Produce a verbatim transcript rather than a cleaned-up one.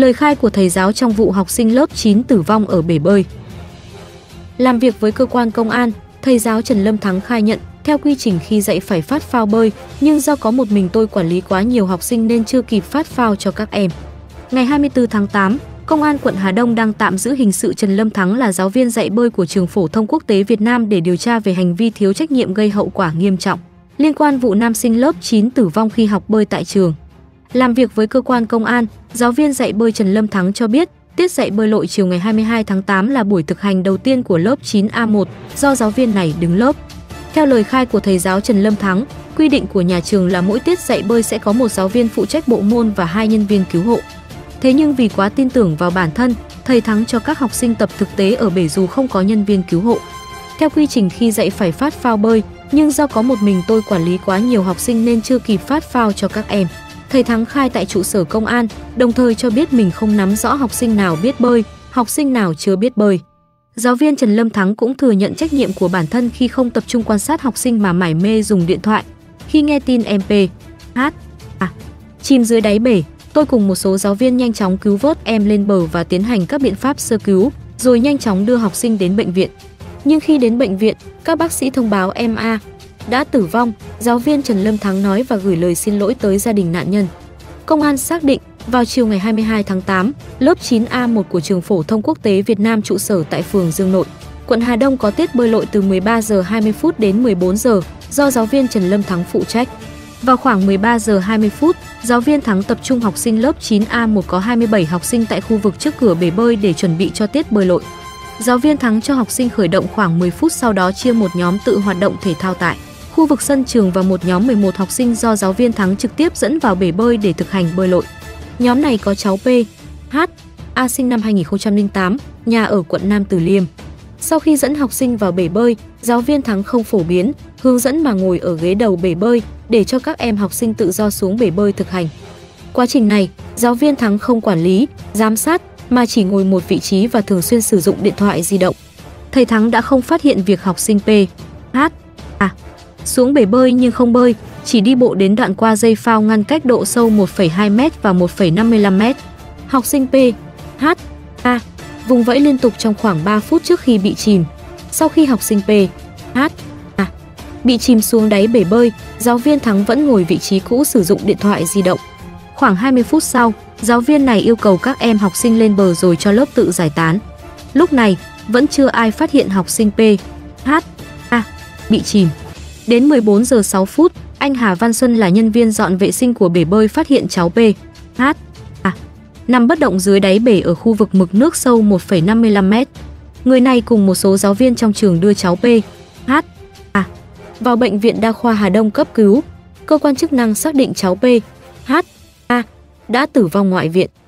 Lời khai của thầy giáo trong vụ học sinh lớp chín tử vong ở bể bơi. Làm việc với cơ quan công an, thầy giáo Trần Lâm Thắng khai nhận, theo quy trình khi dạy phải phát phao bơi, nhưng do có một mình tôi quản lý quá nhiều học sinh nên chưa kịp phát phao cho các em. Ngày hai mươi tư tháng tám, Công an quận Hà Đông đang tạm giữ hình sự Trần Lâm Thắng là giáo viên dạy bơi của Trường Phổ thông Quốc tế Việt Nam để điều tra về hành vi thiếu trách nhiệm gây hậu quả nghiêm trọng liên quan vụ nam sinh lớp chín tử vong khi học bơi tại trường. Làm việc với cơ quan công an, giáo viên dạy bơi Trần Lâm Thắng cho biết, tiết dạy bơi lội chiều ngày hai mươi hai tháng tám là buổi thực hành đầu tiên của lớp chín A một do giáo viên này đứng lớp. Theo lời khai của thầy giáo Trần Lâm Thắng, quy định của nhà trường là mỗi tiết dạy bơi sẽ có một giáo viên phụ trách bộ môn và hai nhân viên cứu hộ. Thế nhưng vì quá tin tưởng vào bản thân, thầy Thắng cho các học sinh tập thực tế ở bể dù không có nhân viên cứu hộ. Theo quy trình khi dạy phải phát phao bơi, nhưng do có một mình tôi quản lý quá nhiều học sinh nên chưa kịp phát phao cho các em. Thầy Thắng khai tại trụ sở công an, đồng thời cho biết mình không nắm rõ học sinh nào biết bơi, học sinh nào chưa biết bơi. Giáo viên Trần Lâm Thắng cũng thừa nhận trách nhiệm của bản thân khi không tập trung quan sát học sinh mà mải mê dùng điện thoại. Khi nghe tin em P, H, à, chìm dưới đáy bể, tôi cùng một số giáo viên nhanh chóng cứu vớt em lên bờ và tiến hành các biện pháp sơ cứu, rồi nhanh chóng đưa học sinh đến bệnh viện. Nhưng khi đến bệnh viện, các bác sĩ thông báo em A đã tử vong, giáo viên Trần Lâm Thắng nói và gửi lời xin lỗi tới gia đình nạn nhân. Công an xác định, vào chiều ngày hai mươi hai tháng tám, lớp chín A một của Trường Phổ thông Quốc tế Việt Nam trụ sở tại phường Dương Nội, quận Hà Đông có tiết bơi lội từ mười ba giờ hai mươi phút đến mười bốn giờ do giáo viên Trần Lâm Thắng phụ trách. Vào khoảng mười ba giờ hai mươi phút, giáo viên Thắng tập trung học sinh lớp chín A một có hai mươi bảy học sinh tại khu vực trước cửa bể bơi để chuẩn bị cho tiết bơi lội. Giáo viên Thắng cho học sinh khởi động khoảng mười phút, sau đó chia một nhóm tự hoạt động thể thao tại khu vực sân trường và một nhóm mười một học sinh do giáo viên Thắng trực tiếp dẫn vào bể bơi để thực hành bơi lội. Nhóm này có cháu P, H, A sinh năm hai nghìn không trăm lẻ tám, nhà ở quận Nam Từ Liêm. Sau khi dẫn học sinh vào bể bơi, giáo viên Thắng không phổ biến, hướng dẫn mà ngồi ở ghế đầu bể bơi để cho các em học sinh tự do xuống bể bơi thực hành. Quá trình này, giáo viên Thắng không quản lý, giám sát mà chỉ ngồi một vị trí và thường xuyên sử dụng điện thoại di động. Thầy Thắng đã không phát hiện việc học sinh P, H, A xuống bể bơi nhưng không bơi, chỉ đi bộ đến đoạn qua dây phao ngăn cách độ sâu một phẩy hai mét và một phẩy năm mươi lăm mét. Học sinh P, H, A vùng vẫy liên tục trong khoảng ba phút trước khi bị chìm. Sau khi học sinh P, H, A bị chìm xuống đáy bể bơi, giáo viên Thắng vẫn ngồi vị trí cũ sử dụng điện thoại di động. Khoảng hai mươi phút sau, giáo viên này yêu cầu các em học sinh lên bờ rồi cho lớp tự giải tán. Lúc này, vẫn chưa ai phát hiện học sinh P, H, A bị chìm. Đến mười bốn giờ sáu phút, anh Hà Văn Xuân là nhân viên dọn vệ sinh của bể bơi phát hiện cháu P, H, A nằm bất động dưới đáy bể ở khu vực mực nước sâu một phẩy năm mươi lăm mét. Người này cùng một số giáo viên trong trường đưa cháu P, H, A vào bệnh viện đa khoa Hà Đông cấp cứu. Cơ quan chức năng xác định cháu P, H, A đã tử vong ngoại viện.